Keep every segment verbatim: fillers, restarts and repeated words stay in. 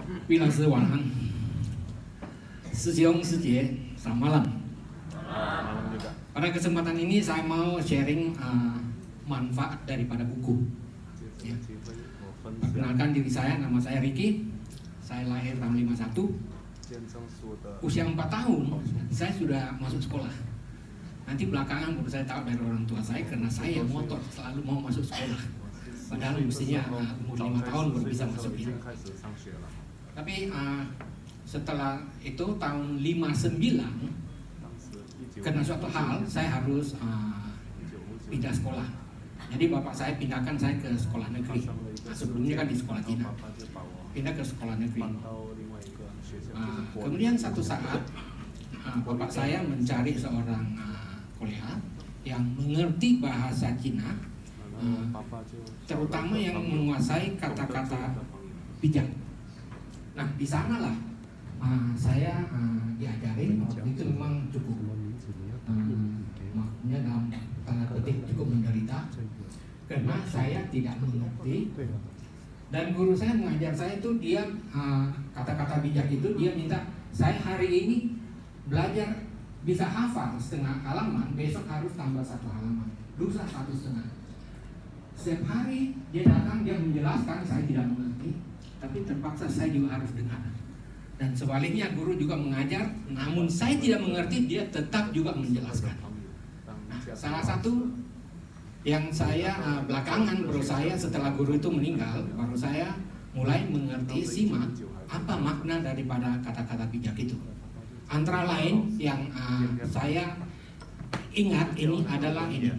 Wi老师晚安，师兄师姐selamat malam. Malam juga. Pada kesempatan ini saya mau sharing uh, manfaat daripada buku. Ya. Perkenalkan diri saya, nama saya Ricky. Saya lahir tahun lima puluh satu. Usia empat tahun saya sudah masuk sekolah. Nanti belakangan baru saya tahu dari orang tua saya karena saya motor selalu mau masuk sekolah. Padahal mestinya uh, umur lima tahun baru bisa masuk ya. Tapi uh, setelah itu tahun lima puluh sembilan karena suatu hal saya harus uh, pindah sekolah. Jadi bapak saya pindahkan saya ke sekolah negeri. Nah, sebelumnya kan di sekolah Cina. Pindah ke sekolah negeri. Uh, kemudian satu saat uh, bapak saya mencari seorang uh, kolega yang mengerti bahasa Cina, uh, terutama yang menguasai kata-kata bijak. Nah di sanalah uh, saya uh, diajarin waktu itu memang cukup, uh, maksudnya dalam tanda petik cukup menderita karena saya tidak mengerti. Dan guru saya mengajar saya itu dia kata-kata uh, bijak itu dia minta saya hari ini belajar bisa hafal setengah halaman, besok harus tambah satu halaman, lusa satu setengah. Setiap hari dia datang dia menjelaskan, saya tidak mengerti, tapi terpaksa saya juga harus dengar. Dan sebaliknya guru juga mengajar, namun saya tidak mengerti dia tetap juga menjelaskan. Nah, salah satu yang saya uh, belakangan baru saya setelah guru itu meninggal baru saya mulai mengerti simak apa makna daripada kata-kata bijak itu. Antara lain yang uh, saya ingat ini adalah ini.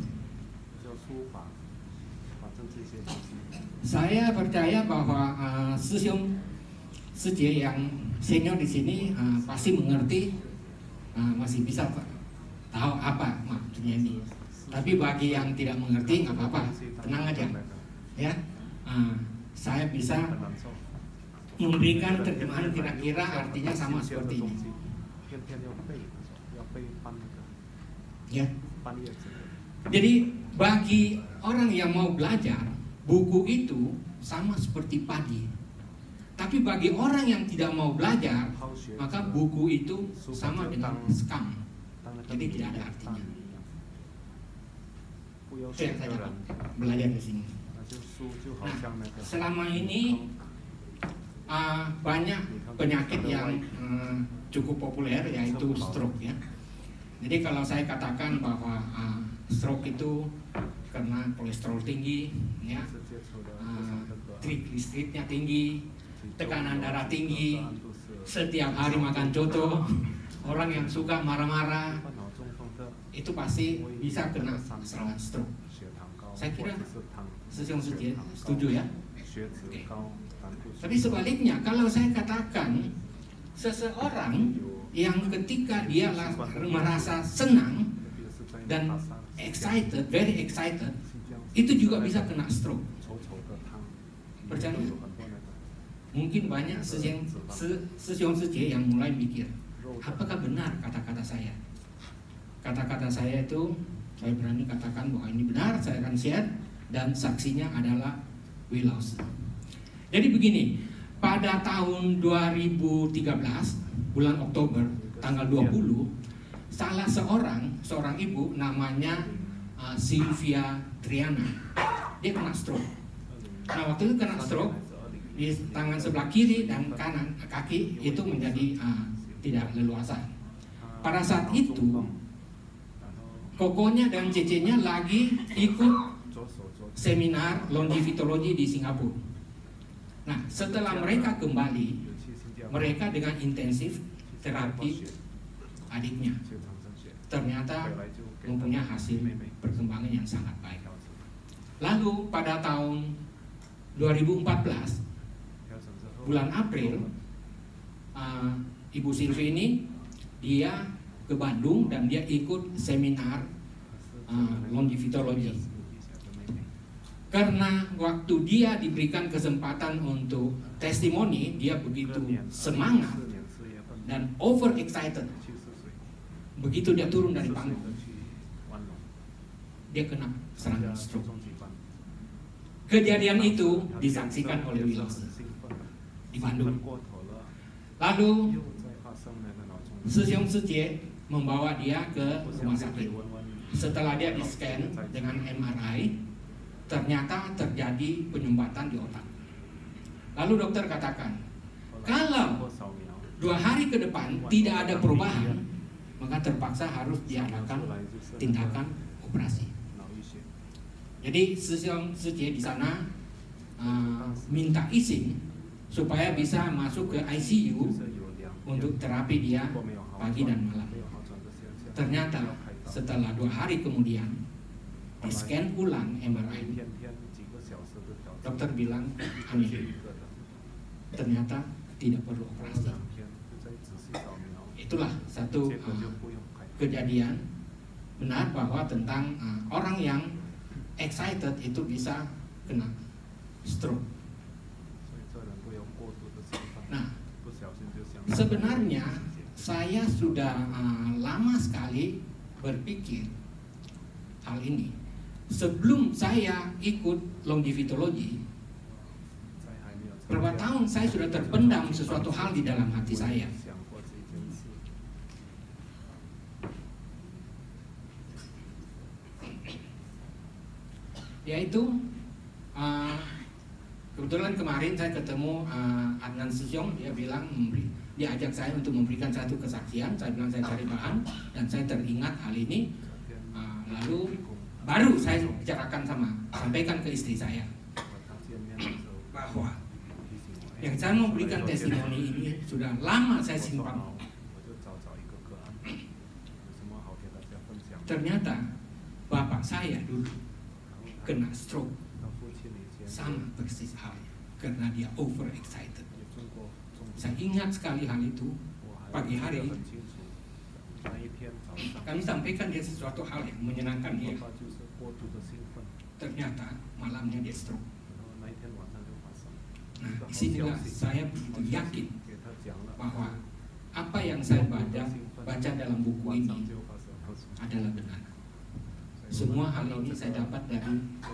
Saya percaya bahwa uh, Sisyong Sije yang senior di sini uh, pasti mengerti, uh, masih bisa tahu apa maksudnya ini. Tapi bagi yang tidak mengerti nggak apa-apa, tenang aja, ya. Uh, saya bisa memberikan terjemahan kira-kira artinya sama seperti ini. Ya. Jadi bagi orang yang mau belajar, buku itu sama seperti padi. Tapi bagi orang yang tidak mau belajar, maka buku itu sama dengan skam. Jadi tidak ada artinya. Itu yang saya dapat belajar di sini. Nah, selama ini uh, banyak penyakit yang uh, cukup populer yaitu stroke ya. Jadi kalau saya katakan bahwa uh, stroke itu karena kolesterol tinggi, ya, uh, trigliseridnya tinggi, tekanan darah tinggi, setiap hari makan coto, orang yang suka marah-marah, itu pasti bisa kena serangan stroke. Saya kira Sisyong Sije setuju ya. Okay. Tapi sebaliknya kalau saya katakan seseorang yang ketika dia merasa senang dan excited, very excited, itu juga bisa kena stroke. Percaya? Mungkin banyak Sisyong Sije yang mulai mikir, apakah benar kata-kata saya? Kata-kata saya itu, saya berani katakan bahwa ini benar, saya akan share, dan saksinya adalah Wi Lao Si. Jadi begini, pada tahun dua ribu tiga belas, bulan Oktober, tanggal dua puluh, salah seorang, seorang ibu namanya uh, Sylvia Triana, dia kena stroke. Nah waktu itu kena stroke, di tangan sebelah kiri dan kanan, kaki itu menjadi uh, tidak leluasa. Pada saat itu, kokonya dan cecenya lagi ikut seminar longevitologi di Singapura. Nah, setelah mereka kembali, mereka dengan intensif terapi adiknya. Ternyata mempunyai hasil perkembangan yang sangat baik. Lalu pada tahun dua ribu empat belas, bulan April, uh, Ibu Sylvie ini dia ke Bandung dan dia ikut seminar uh, longevitologi. Karena waktu dia diberikan kesempatan untuk testimoni, dia begitu semangat dan over excited. Begitu dia turun dari panggung, dia kena serangan stroke. Kejadian itu disaksikan oleh Wi Lao Si. di Bandung. Lalu师兄师姐 membawa dia ke rumah sakit. Setelah dia di scan dengan M R I, ternyata terjadi penyumbatan di otak. Lalu dokter katakan, kalau dua hari ke depan tidak ada perubahan, maka terpaksa harus diadakan tindakan operasi. Jadi师兄师姐 di sana uh, minta izin supaya bisa masuk ke I C U untuk terapi dia pagi dan malam. Ternyata setelah dua hari kemudian di scan ulang M R I, dokter bilang aneh, ternyata tidak perlu operasi. Itulah satu uh, kejadian benar bahwa tentang uh, orang yang excited itu bisa kena stroke. Nah, sebenarnya saya sudah uh, lama sekali berpikir hal ini. Sebelum saya ikut longevitologi, berapa tahun saya sudah terpendam sesuatu hal di dalam hati saya. Yaitu uh, kebetulan kemarin saya ketemu uh, Adnan Sejong, dia bilang memberi, dia ajak saya untuk memberikan satu kesaksian. Saya bilang saya cari bahan dan saya teringat hal ini. Uh, lalu baru saya bicarakan sama, sampaikan ke istri saya bahwa yang saya mau berikan testimoni ini sudah lama saya simpan. Ternyata bapak saya dulu kena stroke sama persis halnya karena dia over excited. Saya ingat sekali hal itu. Pagi hari kami sampaikan dia sesuatu hal yang menyenangkan dia. Ternyata malamnya dia stroke. Nah, disinilah saya begitu yakin bahwa apa yang saya baca baca dalam buku ini adalah benar. Semua hal ini saya dapat dari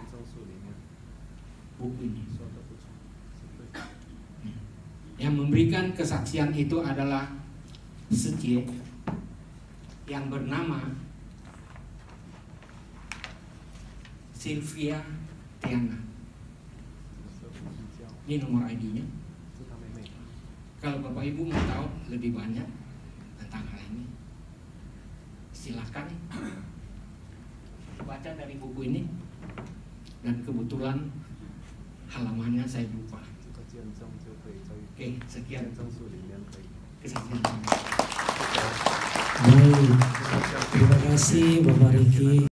buku ini. Yang memberikan kesaksian itu adalah Sejie yang bernama Sylvia Tiana. Ini nomor I D-nya. Kalau Bapak Ibu mau tahu lebih banyak tentang hal ini, silakan baca dari buku ini. Dan kebetulan halamannya saya lupa. Oke, sekian kesaksian. Baik, terima kasih Bapak Riki.